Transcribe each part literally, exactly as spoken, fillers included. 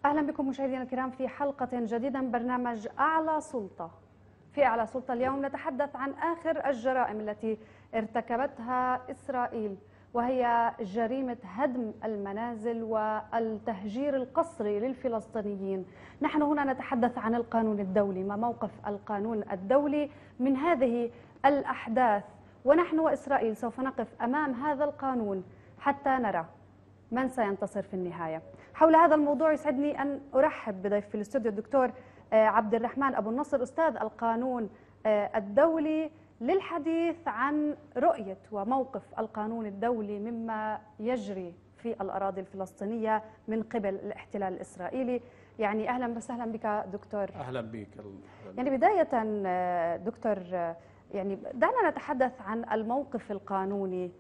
أهلا بكم مشاهدينا الكرام في حلقة جديدة من برنامج أعلى سلطة. في أعلى سلطة اليوم نتحدث عن آخر الجرائم التي ارتكبتها إسرائيل، وهي جريمة هدم المنازل والتهجير القسري للفلسطينيين. نحن هنا نتحدث عن القانون الدولي، ما موقف القانون الدولي من هذه الأحداث، ونحن وإسرائيل سوف نقف أمام هذا القانون حتى نرى من سينتصر في النهاية. حول هذا الموضوع يسعدني أن أرحب بضيف في الاستوديو الدكتور عبد الرحمن أبو النصر، أستاذ القانون الدولي، للحديث عن رؤية وموقف القانون الدولي مما يجري في الأراضي الفلسطينية من قبل الاحتلال الإسرائيلي. يعني أهلا وسهلا بك دكتور. أهلا بك. يعني بداية دكتور، يعني دعنا نتحدث عن الموقف القانوني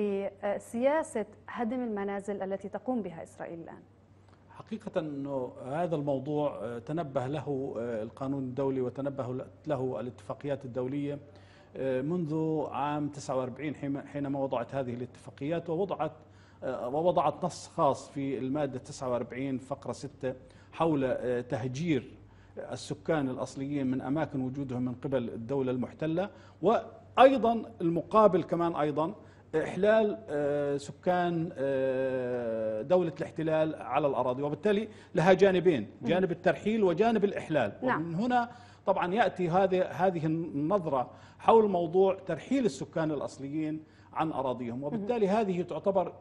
لسياسة هدم المنازل التي تقوم بها إسرائيل الآن. حقيقة أنه هذا الموضوع تنبه له القانون الدولي وتنبه له الاتفاقيات الدولية منذ عام تسعة وأربعين حينما وضعت هذه الاتفاقيات، ووضعت ووضعت نص خاص في المادة تسعة وأربعين فقرة ستة حول تهجير السكان الأصليين من أماكن وجودهم من قبل الدولة المحتلة، وأيضا المقابل كمان أيضا إحلال سكان دولة الاحتلال على الأراضي، وبالتالي لها جانبين، جانب الترحيل وجانب الإحلال. نعم. ومن هنا طبعا يأتي هذه هذه النظرة حول موضوع ترحيل السكان الأصليين عن أراضيهم، وبالتالي هذه تعتبر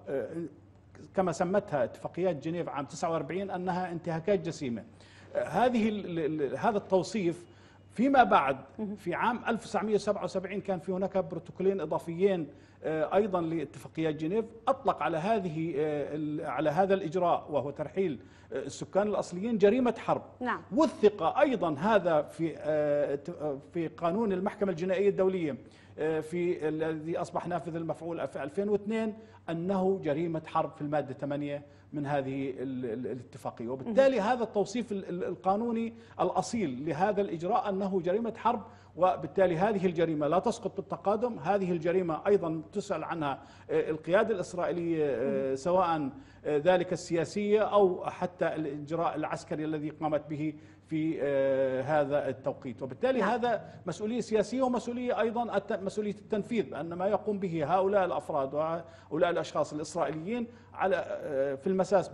كما سمتها اتفاقيات جنيف عام تسعة وأربعين أنها انتهاكات جسيمة. هذه هذا التوصيف فيما بعد في عام ألف وتسعمئة وسبعة وسبعين كان في هناك بروتوكولين إضافيين أيضا لاتفاقيات جنيف أطلق على هذه على هذا الإجراء، وهو ترحيل السكان الأصليين، جريمة حرب. نعم. وثق أيضا هذا في في قانون المحكمة الجنائية الدولية في الذي أصبح نافذ المفعول في ألفين واثنين أنه جريمة حرب في المادة ثمانية من هذه الاتفاقية. وبالتالي هذا التوصيف القانوني الأصيل لهذا الإجراء أنه جريمة حرب، وبالتالي هذه الجريمة لا تسقط بالتقادم. هذه الجريمة أيضا تسأل عنها القيادة الإسرائيلية، سواء ذلك السياسية أو حتى الإجراء العسكري الذي قامت به في هذا التوقيت. وبالتالي نعم. هذا مسؤولية سياسية ومسؤولية أيضا مسؤولية التنفيذ، أن ما يقوم به هؤلاء الأفراد وهؤلاء الأشخاص الإسرائيليين على في المساس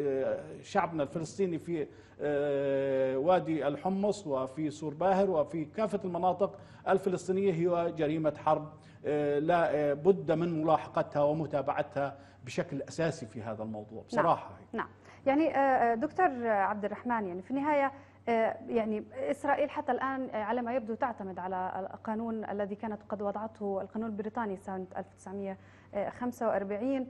بشعبنا الفلسطيني في وادي الحمص وفي سور باهر وفي كافة المناطق الفلسطينية هي جريمة حرب لا بد من ملاحقتها ومتابعتها بشكل أساسي في هذا الموضوع بصراحة. نعم. نعم. يعني دكتور عبد الرحمن، يعني في النهاية يعني إسرائيل حتى الآن على ما يبدو تعتمد على القانون الذي كانت قد وضعته القانون البريطاني سنة ألف وتسعمئة وخمسة وأربعين،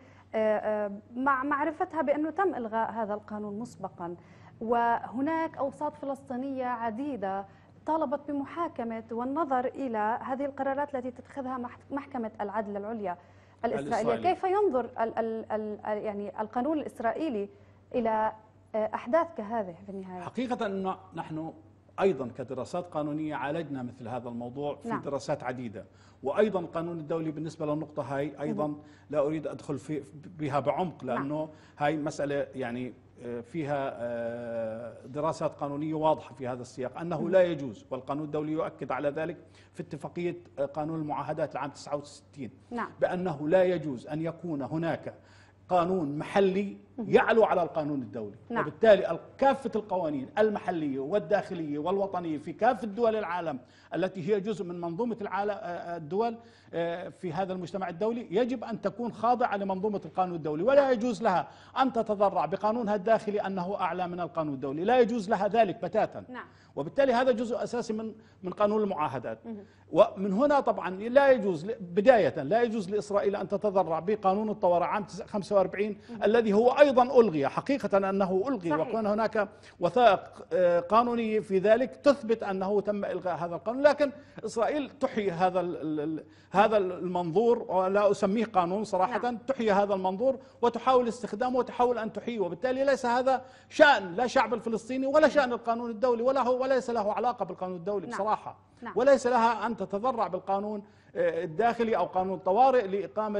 مع معرفتها بأنه تم إلغاء هذا القانون مسبقا، وهناك أوساط فلسطينية عديدة طالبت بمحاكمة والنظر إلى هذه القرارات التي تتخذها محكمة العدل العليا الإسرائيلية. كيف ينظر ال ال ال يعني القانون الإسرائيلي إلى أحداث كهذه في النهاية؟ حقيقة أنه نحن أيضا كدراسات قانونية عالجنا مثل هذا الموضوع في نعم. دراسات عديدة، وأيضا القانون الدولي بالنسبة للنقطة هاي أيضا لا أريد أدخل في بها بعمق، لأنه نعم. هاي مسألة يعني فيها دراسات قانونية واضحة في هذا السياق أنه لا يجوز، والقانون الدولي يؤكد على ذلك في اتفاقية قانون المعاهدات العام تسعة وستين نعم. بأنه لا يجوز أن يكون هناك قانون محلي يعلو على القانون الدولي. نعم. وبالتالي كافة القوانين المحلية والداخلية والوطنية في كافة دول العالم التي هي جزء من منظومة العالم الدول في هذا المجتمع الدولي يجب أن تكون خاضعة لمنظومة القانون الدولي، ولا يجوز لها أن تتضرع بقانونها الداخلي أنه أعلى من القانون الدولي، لا يجوز لها ذلك بتاتا. نعم. وبالتالي هذا جزء أساسي من من قانون المعاهدات. ومن هنا طبعا لا يجوز بداية لا يجوز لإسرائيل أن تتضرع بقانون الطوارئ عام خمسة وأربعين الذي هو أيضا ألغي، حقيقة أنه ألغي، وكان هناك وثائق قانونية في ذلك تثبت أنه تم إلغاء هذا القانون، لكن إسرائيل تحيي هذا هذا المنظور، ولا أسميه قانون صراحة. نعم. تحيي هذا المنظور وتحاول استخدامه وتحاول أن تحييه، وبالتالي ليس هذا شأن لا شعب الفلسطيني ولا شأن القانون الدولي، ولا هو وليس له علاقة بالقانون الدولي. نعم. بصراحة. نعم. وليس لها أن تتضرع بالقانون الداخلي أو قانون الطوارئ لإقامة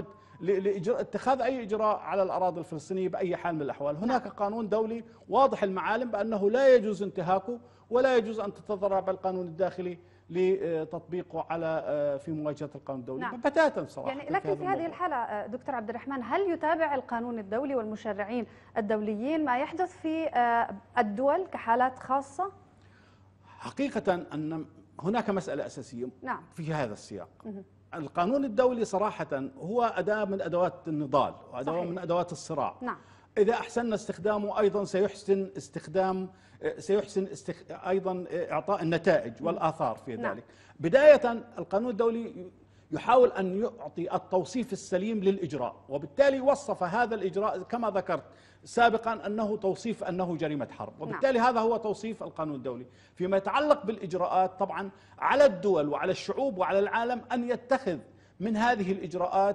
لاتخاذ أي إجراء على الأراضي الفلسطينية بأي حال من الأحوال. هناك نعم. قانون دولي واضح المعالم بأنه لا يجوز انتهاكه ولا يجوز أن تتضرر بالقانون الداخلي لتطبيقه على في مواجهة القانون الدولي. نعم. بتاتا صراحة. يعني لكن في هذه الحالة دكتور عبد الرحمن، هل يتابع القانون الدولي والمشرعين الدوليين ما يحدث في الدول كحالات خاصة؟ حقيقة أن هناك مسألة أساسية نعم. في هذا السياق. القانون الدولي صراحة هو أداة من أدوات النضال وأداة صحيح. من أدوات الصراع. نعم. إذا أحسننا استخدامه أيضا سيحسن استخدام سيحسن استخ... أيضا إعطاء النتائج والآثار في ذلك. نعم. بداية القانون الدولي يحاول أن يعطي التوصيف السليم للإجراء، وبالتالي وصف هذا الإجراء كما ذكرت سابقا أنه توصيف أنه جريمة حرب، وبالتالي نعم. هذا هو توصيف القانون الدولي. فيما يتعلق بالإجراءات طبعا على الدول وعلى الشعوب وعلى العالم أن يتخذ من هذه الإجراءات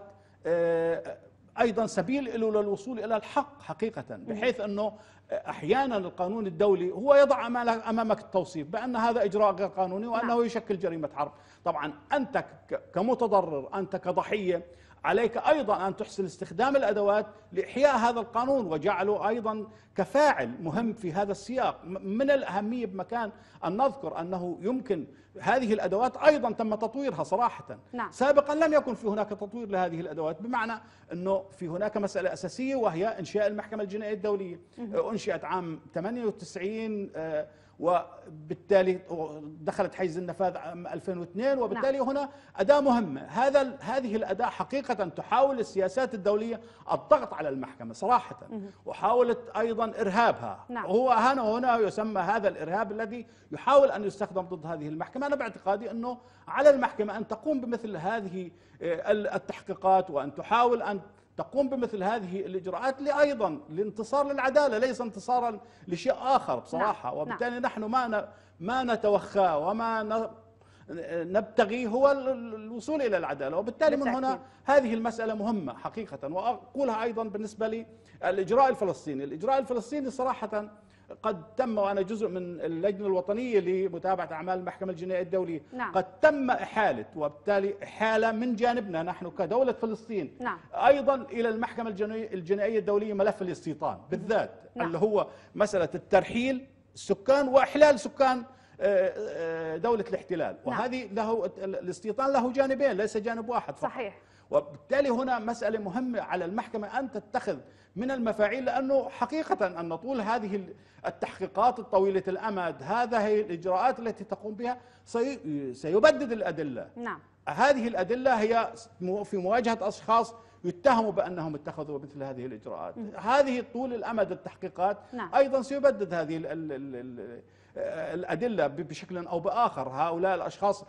أيضا سبيل له للوصول إلى الحق حقيقة، بحيث أنه أحيانا القانون الدولي هو يضع أمامك التوصيف بأن هذا إجراء غير قانوني وأنه يشكل جريمة حرب. طبعا أنت كمتضرر، أنت كضحية، عليك أيضا أن تحسن استخدام الأدوات لإحياء هذا القانون وجعله أيضا كفاعل مهم في هذا السياق. من الأهمية بمكان أن نذكر أنه يمكن هذه الأدوات أيضا تم تطويرها صراحة. نعم. سابقا لم يكن في هناك تطوير لهذه الأدوات، بمعنى أنه في هناك مسألة أساسية وهي إنشاء المحكمة الجنائية الدولية. أنشئت عام ثمانية وتسعين وبالتالي دخلت حيز النفاذ عام ألفين واثنين، وبالتالي نعم. هنا أداة مهمة. هذا هذه الأداة حقيقة تحاول السياسات الدولية الضغط على المحكمة صراحة، وحاولت أيضا إرهابها. نعم. وهو هنا هنا يسمى هذا الإرهاب الذي يحاول أن يستخدم ضد هذه المحكمة. أنا باعتقادي أنه على المحكمة أن تقوم بمثل هذه التحقيقات وأن تحاول أن تقوم بمثل هذه الإجراءات أيضا لانتصار للعدالة، ليس انتصارا لشيء آخر بصراحة. نعم. وبالتالي نعم. نحن ما ما نتوخى وما نبتغي هو الوصول إلى العدالة، وبالتالي بالتأكيد. من هنا هذه المسألة مهمة حقيقة. وأقولها أيضا بالنسبة لي الإجراء الفلسطيني. الإجراء الفلسطيني صراحة قد تم، وأنا جزء من اللجنة الوطنية لمتابعة أعمال المحكمة الجنائية الدولية. نعم. قد تم إحالة، وبالتالي إحالة من جانبنا نحن كدولة فلسطين. نعم. أيضا إلى المحكمة الجنائية الدولية ملف الاستيطان بالذات. نعم. اللي هو مسألة الترحيل السكان وإحلال سكان دولة الاحتلال. نعم. وهذه له الاستيطان له جانبين ليس جانب واحد فقط. صحيح. وبالتالي هنا مسألة مهمة على المحكمة أن تتخذ من المفاعيل، لأنه حقيقة أن طول هذه التحقيقات الطويلة الأمد، هذه الإجراءات التي تقوم بها سيبدد الأدلة. نعم. هذه الأدلة هي في مواجهة أشخاص يتهموا بأنهم اتخذوا مثل هذه الإجراءات. م. هذه طول الأمد التحقيقات. نعم. أيضا سيبدد هذه ال ال ال الأدلة بشكل أو بآخر. هؤلاء الأشخاص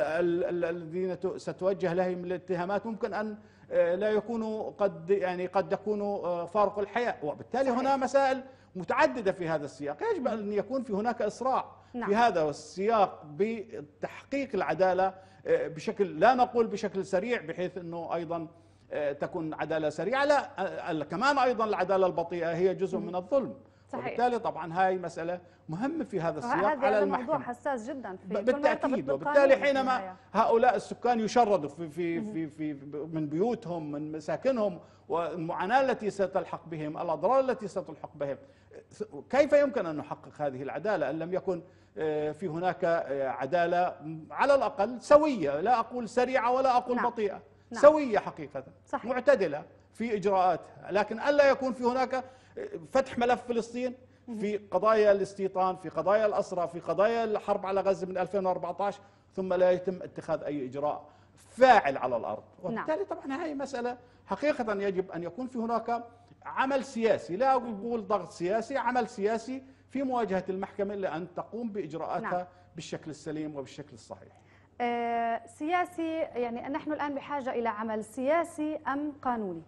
الذين ستوجه لهم الاتهامات ممكن أن لا يكونوا قد يعني قد يكونوا فارق الحياة، وبالتالي صحيح. هنا مسائل متعددة في هذا السياق. يجب أن يكون في هناك إسراع. نعم. في هذا السياق بتحقيق العدالة بشكل، لا نقول بشكل سريع بحيث أنه أيضا تكون عدالة سريعة، لا، كمان أيضا العدالة البطيئة هي جزء من الظلم. صحيح. وبالتالي طبعا هاي مسألة مهمة في هذا السياق على المحكمة. موضوع حساس جدا في بالتأكيد. وبالتالي حينما هؤلاء السكان يشردوا في في في في من بيوتهم، من مساكنهم، والمعاناة التي ستلحق بهم، الأضرار التي ستلحق بهم، كيف يمكن أن نحقق هذه العدالة إن لم يكن في هناك عدالة على الأقل سوية؟ لا أقول سريعة ولا أقول نعم. بطيئة. نعم. سوية حقيقة. صحيح. معتدلة في إجراءاتها، لكن ألا يكون في هناك فتح ملف فلسطين في قضايا الاستيطان، في قضايا الأسرى، في قضايا الحرب على غزة من ألفين وأربعة عشر، ثم لا يتم اتخاذ أي إجراء فاعل على الأرض. وبالتالي طبعا هذه مسألة حقيقة يجب أن يكون في هناك عمل سياسي، لا أقول ضغط سياسي، عمل سياسي في مواجهة المحكمة لأن تقوم بإجراءاتها نعم. بالشكل السليم وبالشكل الصحيح. آه سياسي، يعني نحن الآن بحاجة إلى عمل سياسي أم قانوني؟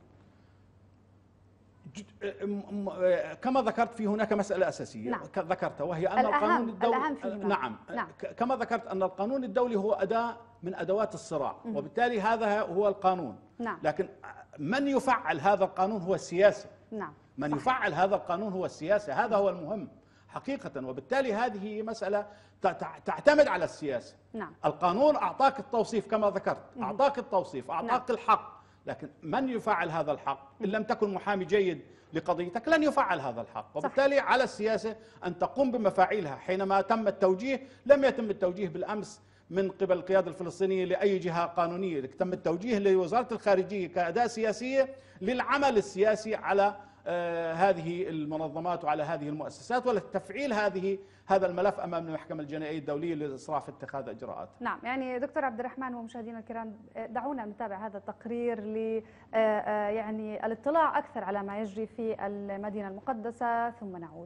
كما ذكرت في هناك مسألة أساسية. نعم. ذكرتها وهي أن القانون الدولي نعم. نعم كما ذكرت أن القانون الدولي هو أداة من أدوات الصراع، م- وبالتالي هذا هو القانون. نعم. لكن من يفعل هذا القانون هو السياسة. نعم. من صحيح. يفعل هذا القانون هو السياسة، هذا هو المهم حقيقة. وبالتالي هذه مسألة تعتمد على السياسة. نعم. القانون أعطاك التوصيف كما ذكرت، أعطاك التوصيف، أعطاك نعم. الحق، لكن من يفعل هذا الحق إن لم تكن محامي جيد لقضيتك لن يفعل هذا الحق، وبالتالي على السياسة أن تقوم بمفاعيلها. حينما تم التوجيه لم يتم التوجيه بالأمس من قبل القيادة الفلسطينية لأي جهة قانونية، تم التوجيه لوزارة الخارجية كأداة سياسية للعمل السياسي على آه هذه المنظمات وعلى هذه المؤسسات ولتفعيل هذه هذا الملف أمام المحكمة الجنائية الدولية لإسراف اتخاذ إجراءات. نعم، يعني دكتور عبد الرحمن ومشاهدينا الكرام، دعونا نتابع هذا التقرير ل يعني الاطلاع أكثر على ما يجري في المدينة المقدسة ثم نعود.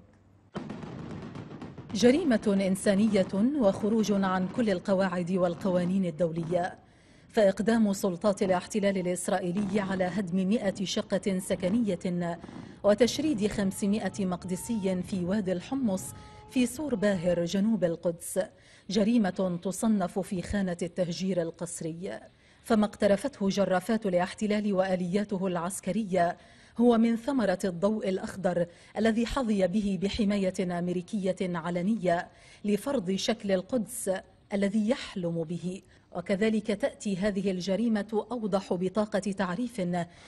جريمة إنسانية وخروج عن كل القواعد والقوانين الدولية، فإقدام سلطات الاحتلال الإسرائيلي على هدم مئة شقة سكنية وتشريد خمسمئة مقدسي في وادي الحمص في سور باهر جنوب القدس جريمة تصنف في خانة التهجير القسري. فما اقترفته جرافات الاحتلال وآلياته العسكرية هو من ثمرة الضوء الأخضر الذي حظي به بحماية أمريكية علنية لفرض شكل القدس الذي يحلم به. وكذلك تأتي هذه الجريمة أوضح بطاقة تعريف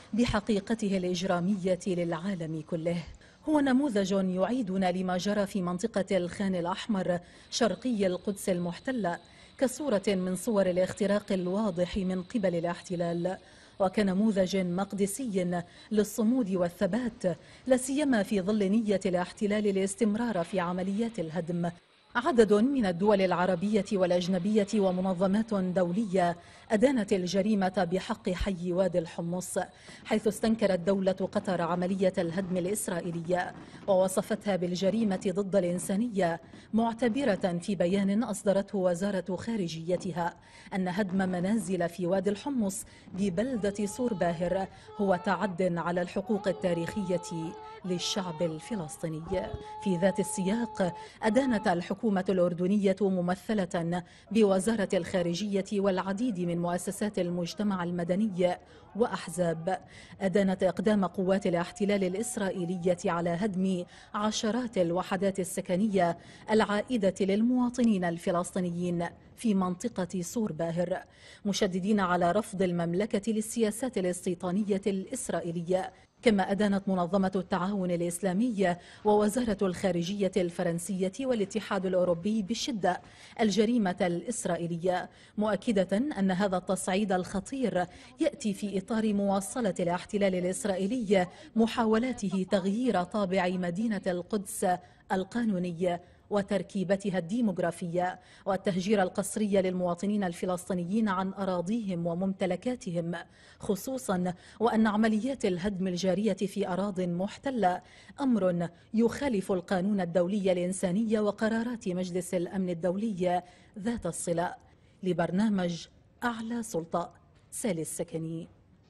بحقيقته الإجرامية للعالم كله. هو نموذج يعيدنا لما جرى في منطقة الخان الأحمر شرقي القدس المحتلة كصورة من صور الاختراق الواضح من قبل الاحتلال، وكنموذج مقدسي للصمود والثبات، لا سيما في ظل نية الاحتلال الاستمرار في عمليات الهدم. عدد من الدول العربية والأجنبية ومنظمات دولية أدانت الجريمة بحق حي وادي الحمص، حيث استنكرت دولة قطر عملية الهدم الإسرائيلية ووصفتها بالجريمة ضد الإنسانية، معتبرة في بيان أصدرته وزارة خارجيتها أن هدم منازل في وادي الحمص ببلدة سور باهر هو تعد على الحقوق التاريخية للشعب الفلسطيني. في ذات السياق أدانت الحكومة الأردنية ممثلة بوزارة الخارجية والعديد من مؤسسات المجتمع المدني وأحزاب أدانت إقدام قوات الاحتلال الإسرائيلية على هدم عشرات الوحدات السكنية العائدة للمواطنين الفلسطينيين في منطقة سور باهر، مشددين على رفض المملكة للسياسات الاستيطانية الإسرائيلية. كما أدانت منظمة التعاون الإسلامي ووزارة الخارجية الفرنسية والاتحاد الأوروبي بشدة الجريمة الإسرائيلية، مؤكدة أن هذا التصعيد الخطير يأتي في إطار مواصلة الاحتلال الإسرائيلي محاولاته تغيير طابع مدينة القدس القانوني وتركيبتها الديموغرافية والتهجير القسري للمواطنين الفلسطينيين عن أراضيهم وممتلكاتهم، خصوصا وأن عمليات الهدم الجارية في أراضٍ محتلة أمر يخالف القانون الدولي الإنساني وقرارات مجلس الأمن الدولي ذات الصلة. لبرنامج أعلى سلطة، سالي السكني.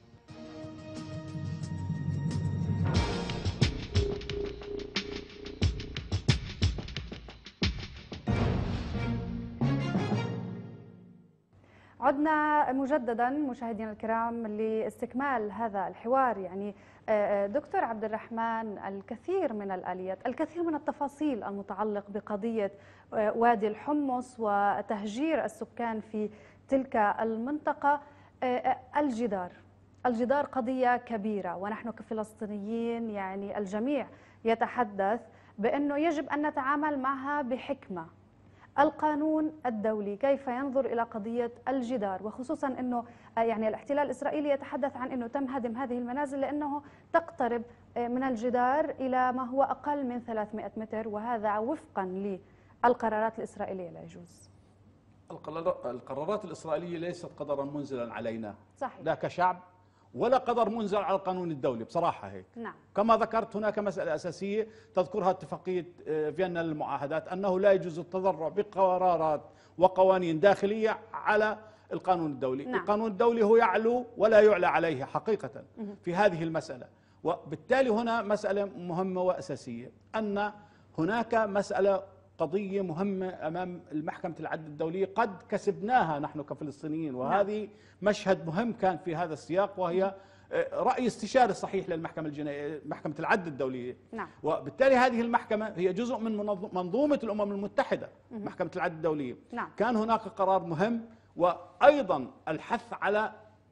عدنا مجددا مشاهدينا الكرام لاستكمال هذا الحوار. يعني دكتور عبد الرحمن، الكثير من الآليات، الكثير من التفاصيل المتعلق بقضية وادي الحمص وتهجير السكان في تلك المنطقة. الجدار الجدار قضية كبيرة، ونحن كفلسطينيين يعني الجميع يتحدث بأنه يجب أن نتعامل معها بحكمة. القانون الدولي كيف ينظر إلى قضية الجدار، وخصوصا أنه يعني الاحتلال الإسرائيلي يتحدث عن أنه تم هدم هذه المنازل لأنه تقترب من الجدار إلى ما هو أقل من ثلاثمئة متر، وهذا وفقا للقرارات الإسرائيلية لا يجوز. القرارات الإسرائيلية ليست قدرا منزلا علينا، صحيح، لا كشعب ولا قدر منزل على القانون الدولي بصراحة هيك. نعم. كما ذكرت هناك مسألة أساسية تذكرها اتفاقية فيينا للمعاهدات، أنه لا يجوز التذرع بقرارات وقوانين داخلية على القانون الدولي. نعم. القانون الدولي هو يعلو ولا يعلى عليه حقيقة في هذه المسألة. وبالتالي هنا مسألة مهمة وأساسية، أن هناك مسألة قضية مهمة أمام المحكمة العدل الدولية قد كسبناها نحن كفلسطينيين، وهذه مشهد مهم كان في هذا السياق، وهي رأي استشاري صحيح للمحكمة الجنائية، محكمة العدل الدولية. نعم. وبالتالي هذه المحكمة هي جزء من منظومة الأمم المتحدة، محكمة العدل الدولية. نعم. كان هناك قرار مهم، وأيضا الحث على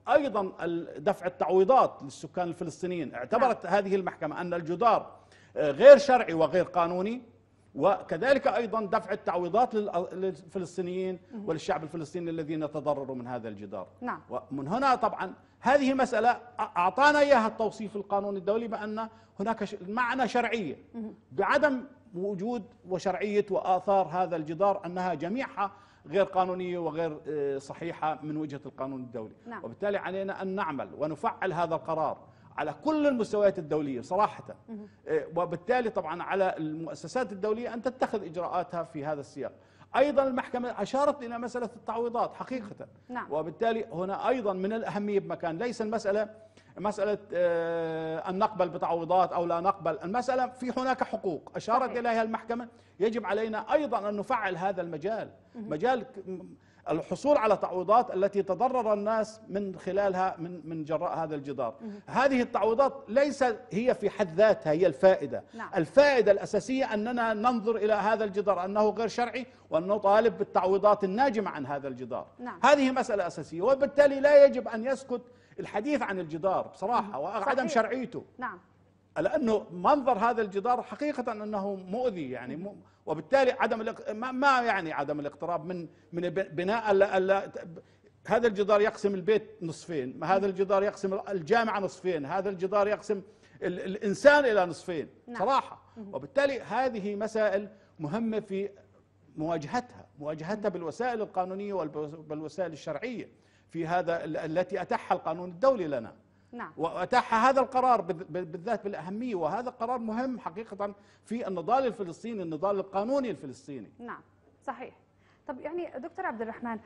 أيضا دفع التعويضات للسكان الفلسطينيين. اعتبرت نعم. هذه المحكمة أن الجدار غير شرعي وغير قانوني، وكذلك أيضا دفع التعويضات للفلسطينيين وللشعب الفلسطيني الذين تضرروا من هذا الجدار. نعم. ومن هنا طبعا هذه مسألة أعطانا إياها التوصيف القانوني الدولي بأن هناك معنى شرعية بعدم وجود وشرعية وآثار هذا الجدار، أنها جميعها غير قانونية وغير صحيحة من وجهة القانون الدولي. نعم. وبالتالي علينا أن نعمل ونفعل هذا القرار على كل المستويات الدولية صراحة. وبالتالي طبعا على المؤسسات الدولية أن تتخذ إجراءاتها في هذا السياق. أيضا المحكمة أشارت إلى مسألة التعويضات حقيقة. نعم. وبالتالي هنا أيضا من الأهمية بمكان، ليس المسألة مسألة أن نقبل بتعويضات أو لا نقبل، المسألة في هناك حقوق أشارت صحيح. إليها المحكمة، يجب علينا أيضا أن نفعل هذا المجال، مجال الحصول على تعويضات التي تضرر الناس من خلالها من من جراء هذا الجدار. هذه التعويضات ليس هي في حد ذاتها هي الفائدة. نعم. الفائدة الأساسية أننا ننظر إلى هذا الجدار أنه غير شرعي وأن نطالب بالتعويضات الناجمة عن هذا الجدار. نعم. هذه مسألة أساسية، وبالتالي لا يجب أن يسكت الحديث عن الجدار بصراحة وعدم شرعيته. نعم. لأنه منظر هذا الجدار حقيقة أنه مؤذي يعني م... وبالتالي عدم الاق... ما يعني عدم الاقتراب من من بناء ال... ال... هذا الجدار يقسم البيت نصفين، هذا الجدار يقسم الجامعة نصفين، هذا الجدار يقسم ال... الإنسان إلى نصفين. نعم. صراحة. وبالتالي هذه مسائل مهمة في مواجهتها مواجهتها بالوسائل القانونية والوسائل الشرعية في هذا التي أتاحها القانون الدولي لنا. نعم. وأتاح هذا القرار بالذات بالأهمية، وهذا قرار مهم حقيقة في النضال الفلسطيني، النضال القانوني الفلسطيني. نعم صحيح. طب يعني دكتور عبد الرحمن،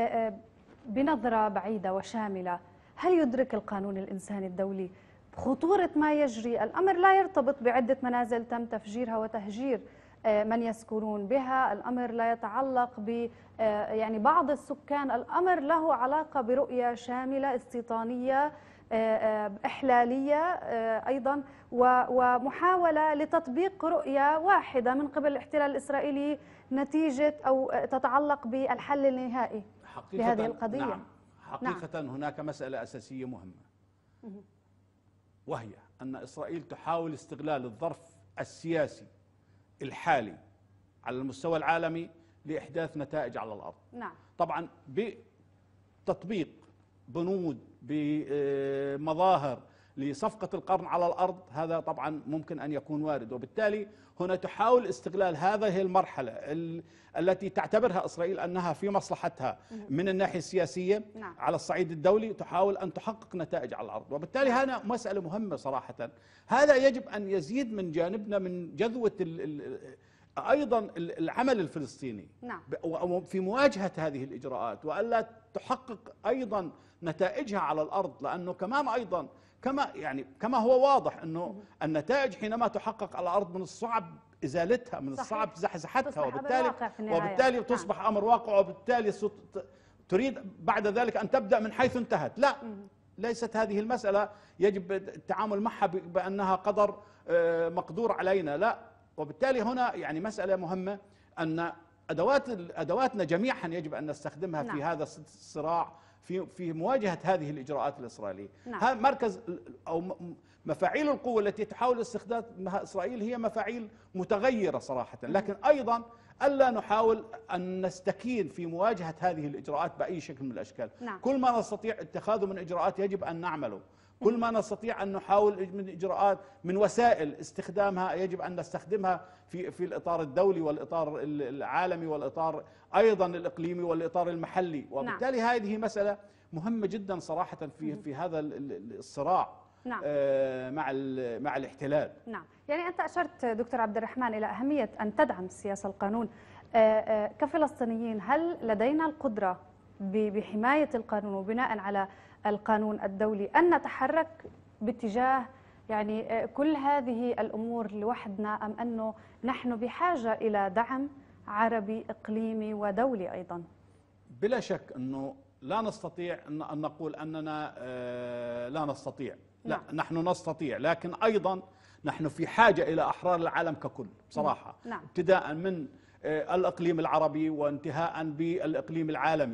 بنظرة بعيدة وشاملة، هل يدرك القانون الإنساني الدولي خطورة ما يجري؟ الأمر لا يرتبط بعدة منازل تم تفجيرها وتهجير من يسكنون بها، الأمر لا يتعلق ب يعني بعض السكان، الأمر له علاقة برؤية شاملة استيطانية إحلالية أيضا، ومحاولة لتطبيق رؤية واحدة من قبل الاحتلال الإسرائيلي نتيجة أو تتعلق بالحل النهائي لهذه القضية. نعم حقيقة نعم. هناك مسألة أساسية مهمة، وهي أن إسرائيل تحاول استغلال الظرف السياسي الحالي على المستوى العالمي لإحداث نتائج على الأرض. نعم. طبعا بتطبيق بنود بمظاهر لصفقة القرن على الأرض، هذا طبعا ممكن أن يكون وارد، وبالتالي هنا تحاول استغلال هذه المرحلة التي تعتبرها إسرائيل أنها في مصلحتها من الناحية السياسية. نعم. على الصعيد الدولي تحاول أن تحقق نتائج على الأرض، وبالتالي هذا مسألة مهمة صراحة. هذا يجب أن يزيد من جانبنا من جذوة أيضا العمل الفلسطيني. نعم. في مواجهة هذه الإجراءات، وألا تحقق أيضا نتائجها على الأرض، لأنه كمان أيضا كما يعني كما هو واضح أنه النتائج حينما تحقق على الأرض من الصعب إزالتها، من الصعب زحزحتها، وبالتالي وبالتالي تصبح أمر واقع، وبالتالي تريد بعد ذلك أن تبدأ من حيث انتهت. لا، ليست هذه المسألة يجب التعامل معها بأنها قدر مقدور علينا، لا. وبالتالي هنا يعني مسألة مهمة أن أدوات أدواتنا جميعا يجب أن نستخدمها. نعم. في هذا الصراع في في مواجهة هذه الإجراءات الإسرائيلية. نعم. هذا مركز أو مفاعيل القوة التي تحاول استخدامها إسرائيل هي مفاعيل متغيرة صراحة، لكن أيضا ألا نحاول أن نستكين في مواجهة هذه الإجراءات بأي شكل من الأشكال. نعم. كل ما نستطيع اتخاذه من إجراءات يجب أن نعمله، كل ما نستطيع أن نحاول من إجراءات من وسائل استخدامها يجب أن نستخدمها في في الإطار الدولي والإطار العالمي والإطار أيضا الإقليمي والإطار المحلي. وبالتالي نعم. هذه مسألة مهمة جدا صراحة في في هذا الصراع. نعم. مع مع الاحتلال. نعم، يعني أنت أشرت دكتور عبد الرحمن إلى أهمية أن تدعم سياسة القانون. كفلسطينيين هل لدينا القدرة بحماية القانون وبناء على القانون الدولي أن نتحرك باتجاه يعني كل هذه الأمور لوحدنا، أم أنه نحن بحاجة إلى دعم عربي إقليمي ودولي أيضا؟ بلا شك أنه لا نستطيع أن نقول أننا لا نستطيع. لا. نعم. نحن نستطيع، لكن أيضا نحن في حاجة إلى أحرار العالم ككل بصراحة. نعم. ابتداء من الإقليم العربي وانتهاء بالإقليم العالمي.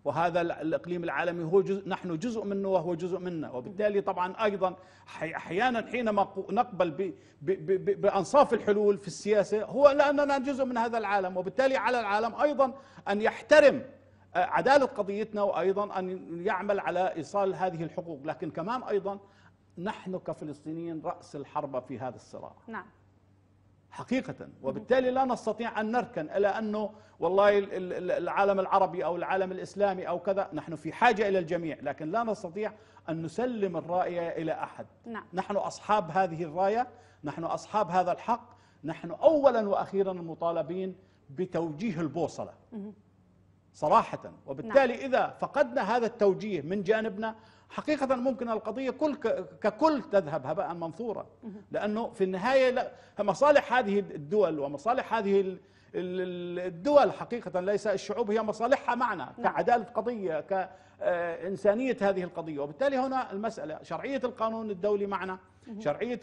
وهذا الإقليم العالمي هو جزء، نحن جزء منه وهو جزء منا، وبالتالي طبعا أيضا أحيانا حينما نقبل بأنصاف الحلول في السياسة هو لأننا جزء من هذا العالم، وبالتالي على العالم أيضا أن يحترم عدالة قضيتنا، وأيضا أن يعمل على إيصال هذه الحقوق. لكن كمان أيضا نحن كفلسطينيين رأس الحربة في هذا الصراع. نعم حقيقة، وبالتالي لا نستطيع أن نركن إلى أنه والله العالم العربي أو العالم الإسلامي أو كذا، نحن في حاجة إلى الجميع، لكن لا نستطيع أن نسلم الراية إلى أحد. نعم. نحن أصحاب هذه الراية، نحن أصحاب هذا الحق، نحن أولا وأخيرا المطالبين بتوجيه البوصلة صراحة. وبالتالي نعم. إذا فقدنا هذا التوجيه من جانبنا حقيقة ممكن القضية كل ككل تذهب هباء منثورا، لأنه في النهاية مصالح هذه الدول ومصالح هذه الدول حقيقة ليس الشعوب هي مصالحها معنا كعدالة قضية كإنسانية هذه القضية. وبالتالي هنا المسألة شرعية القانون الدولي معنا، شرعية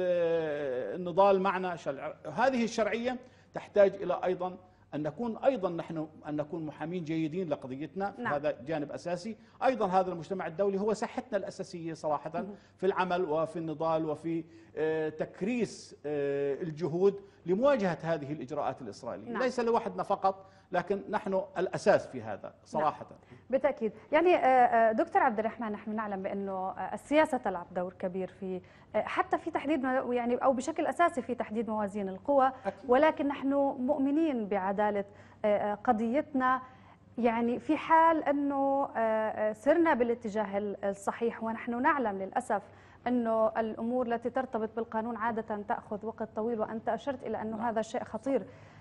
النضال معنا، هذه الشرعية تحتاج إلى أيضا أن نكون أيضا نحن أن نكون محامين جيدين لقضيتنا. نعم. هذا جانب أساسي. أيضا هذا المجتمع الدولي هو ساحتنا الأساسية صراحة مه. في العمل وفي النضال وفي تكريس الجهود لمواجهة هذه الإجراءات الإسرائيلية. نعم. ليس لوحدنا فقط، لكن نحن الأساس في هذا صراحة. نعم. بالتأكيد. يعني دكتور عبد الرحمن، نحن نعلم بأنه السياسة تلعب دور كبير في حتى في تحديد يعني أو بشكل أساسي في تحديد موازين القوى، ولكن نحن مؤمنين بعدالة قضيتنا. يعني في حال أنه سرنا بالاتجاه الصحيح، ونحن نعلم للأسف أنه الأمور التي ترتبط بالقانون عادة تأخذ وقت طويل، وأنت أشرت إلى أنه هذا شيء خطير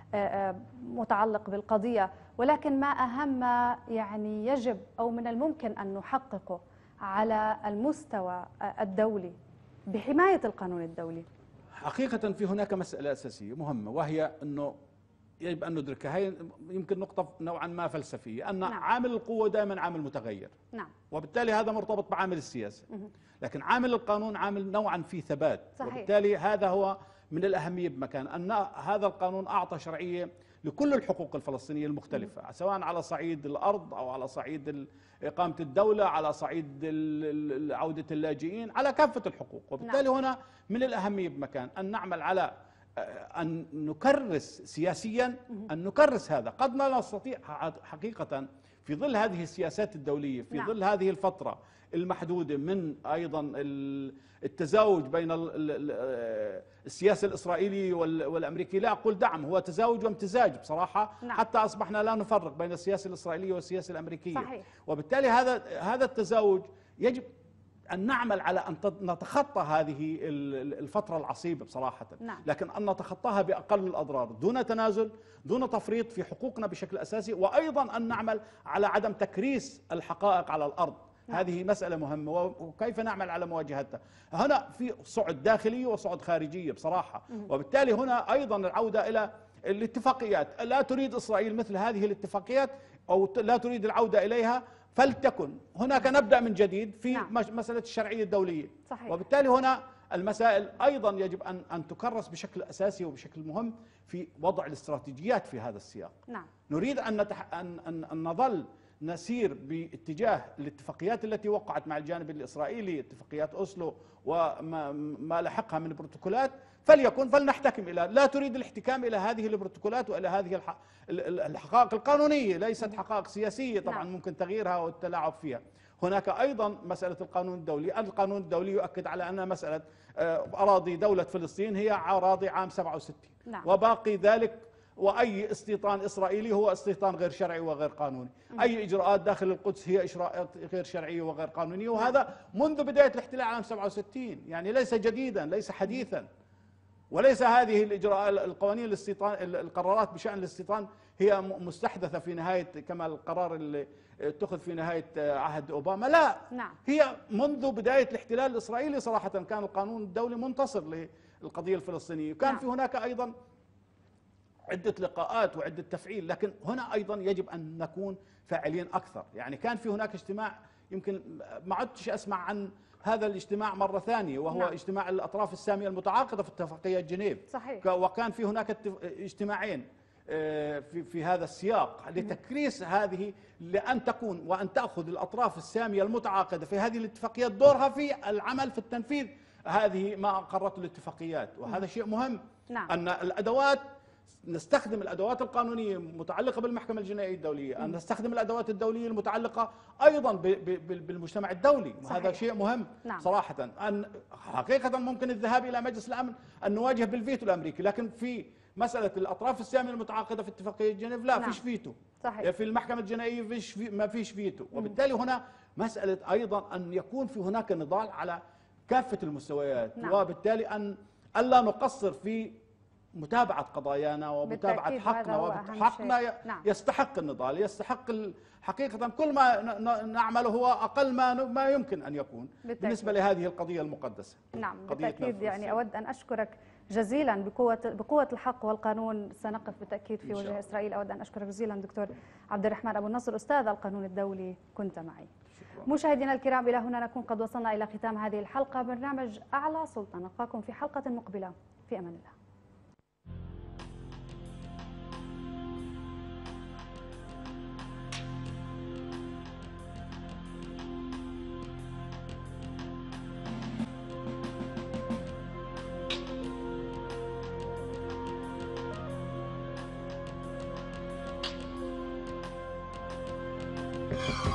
متعلق بالقضية، ولكن ما أهم يعني يجب أو من الممكن أن نحققه على المستوى الدولي بحماية القانون الدولي. حقيقة في هناك مسألة أساسية مهمة، وهي أنه يجب أن ندركها، هي يمكن نقطة نوعا ما فلسفية، أن نعم. عامل القوة دائما عامل متغير. نعم. وبالتالي هذا مرتبط بعامل السياسة. مه. لكن عامل القانون عامل نوعا فيه ثبات. صحيح. وبالتالي هذا هو من الأهمية بمكان أن هذا القانون أعطى شرعية لكل الحقوق الفلسطينية المختلفة، مه. سواء على صعيد الأرض أو على صعيد إقامة الدولة، على صعيد عودة اللاجئين، على كافة الحقوق. وبالتالي نعم. هنا من الأهمية بمكان أن نعمل على أن نكرس سياسيا، أن نكرس هذا. قد لا نستطيع حقيقة في ظل هذه السياسات الدولية، في نعم. ظل هذه الفترة المحدودة من أيضا التزاوج بين السياسة الإسرائيلية والأمريكية، لا أقول دعم، هو تزاوج وامتزاج بصراحة. نعم. حتى أصبحنا لا نفرق بين السياسة الإسرائيلية والسياسة الأمريكية. صحيح. وبالتالي هذا هذا التزاوج يجب أن نعمل على أن نتخطى هذه الفترة العصيبة بصراحة. نعم. لكن أن نتخطاها بأقل الأضرار، دون تنازل، دون تفريط في حقوقنا بشكل أساسي، وأيضا أن نعمل على عدم تكريس الحقائق على الأرض. نعم. هذه مسألة مهمة، وكيف نعمل على مواجهتها. هنا في صعد داخلية وصعد خارجية بصراحة. مم. وبالتالي هنا أيضا العودة إلى الاتفاقيات. لا تريد إسرائيل مثل هذه الاتفاقيات أو لا تريد العودة إليها، فلتكن هناك نبدأ من جديد في نعم. مسألة الشرعية الدولية. صحيح. وبالتالي هنا المسائل أيضا يجب أن أن تكرس بشكل أساسي وبشكل مهم في وضع الاستراتيجيات في هذا السياق. نعم. نريد أن, نتح... أن... أن... أن نظل نسير باتجاه الاتفاقيات التي وقعت مع الجانب الإسرائيلي، اتفاقيات أوسلو وما ما لحقها من بروتوكولات، فليكن فلنحتكم إلى، لا تريد الاحتكام إلى هذه البروتوكولات وإلى هذه الح... الحقائق القانونية، ليست حقائق سياسية طبعا. نعم. ممكن تغييرها والتلاعب فيها. هناك أيضا مسألة القانون الدولي. القانون الدولي يؤكد على أن مسألة أراضي دولة فلسطين هي أراضي عام سبعة وستين. نعم. وباقي ذلك وأي استيطان إسرائيلي هو استيطان غير شرعي وغير قانوني. م. أي إجراءات داخل القدس هي إجراءات غير شرعية وغير قانونية، وهذا منذ بداية الاحتلال عام سبعة وستين، يعني ليس جديدا، ليس حديثا. وليس هذه الإجراء القوانين الاستيطان، القرارات بشأن الاستيطان هي مستحدثة في نهاية كما القرار اللي اتخذ في نهاية عهد أوباما، لا. نعم. هي منذ بداية الاحتلال الإسرائيلي صراحة كان القانون الدولي منتصر للقضية الفلسطينية، وكان نعم. في هناك أيضا عدة لقاءات وعدة تفعيل، لكن هنا أيضا يجب أن نكون فاعلين أكثر. يعني كان في هناك اجتماع، يمكن ما عدتش أسمع عن هذا الاجتماع مرة ثانية، وهو نعم. اجتماع الأطراف السامية المتعاقدة في اتفاقية جنيف. صحيح. وكان في هناك اجتماعين في في هذا السياق لتكريس هذه، لأن تكون وأن تأخذ الأطراف السامية المتعاقدة في هذه الاتفاقيات دورها في العمل في التنفيذ هذه ما أقرته الاتفاقيات. وهذا شيء مهم. نعم. أن الأدوات نستخدم الأدوات القانونية المتعلقة بالمحكمة الجنائية الدولية، أن نستخدم الأدوات الدولية المتعلقة أيضا بالمجتمع الدولي. وهذا شيء مهم. نعم. صراحة أن حقيقة ممكن الذهاب إلى مجلس الأمن أن نواجه بالفيتو الأمريكي، لكن في مسألة الأطراف السامية المتعاقدة في اتفاقية جنيف لا، نعم. فيش فيتو. صحيح. في المحكمة الجنائية فيش في ما فيش فيتو. وبالتالي هنا مسألة أيضا أن يكون في هناك نضال على كافة المستويات. نعم. وبالتالي أن ألا نقصر في متابعة قضايانا ومتابعة حقنا، وحقنا نعم. يستحق النضال، يستحق حقيقة كل ما نعمله هو أقل ما ما يمكن أن يكون بالتأكيد. بالنسبة لهذه القضية المقدسة. نعم بالتأكيد. يعني أود أن أشكرك جزيلا بقوة بقوة الحق والقانون سنقف بالتأكيد في وجه إسرائيل. أود أن أشكرك جزيلا دكتور عبد الرحمن أبو النصر أستاذ القانون الدولي، كنت معي. شكرا. مشاهدينا الكرام، إلى هنا نكون قد وصلنا إلى ختام هذه الحلقة برنامج أعلى سلطة. نلقاكم في حلقة مقبلة، في أمان الله. you